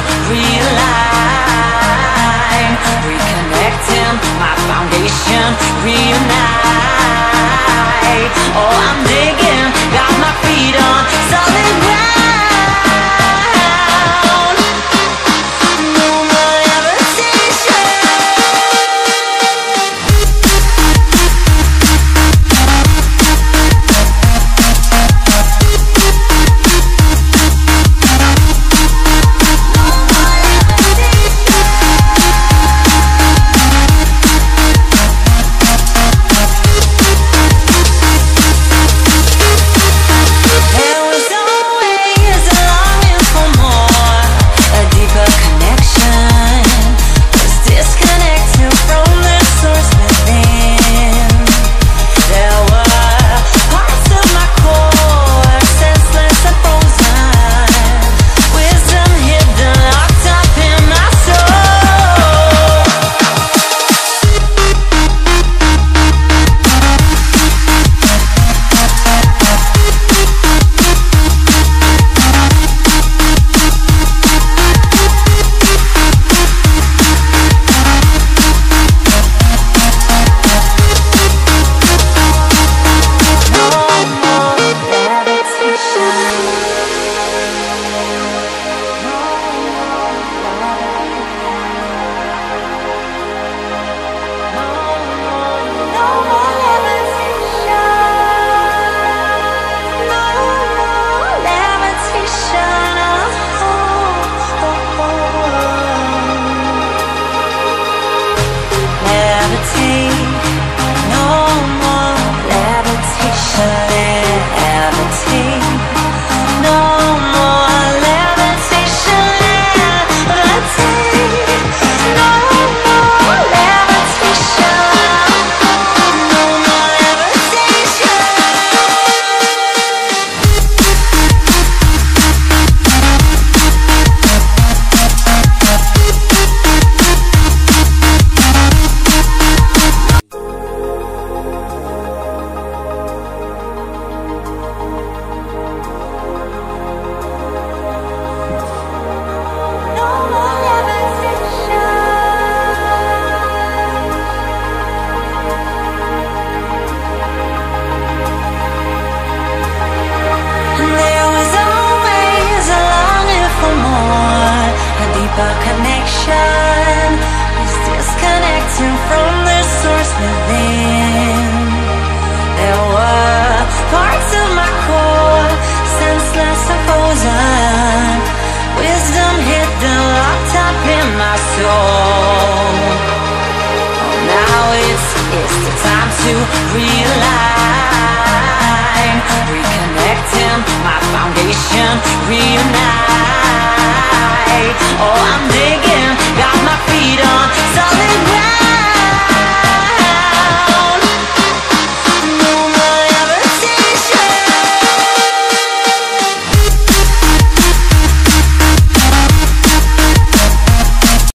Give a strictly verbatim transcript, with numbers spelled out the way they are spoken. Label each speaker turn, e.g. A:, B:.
A: realign, reconnecting my foundation, reunite. Oh, I'm digging, got my feet on solid ground. Connection is disconnecting from the source within. There were parts of my core, senseless and frozen, wisdom hidden, locked up in my soul. Oh, now it's, it's the time to realign, reconnecting my foundation, reunite. Oh, I'm digging, got my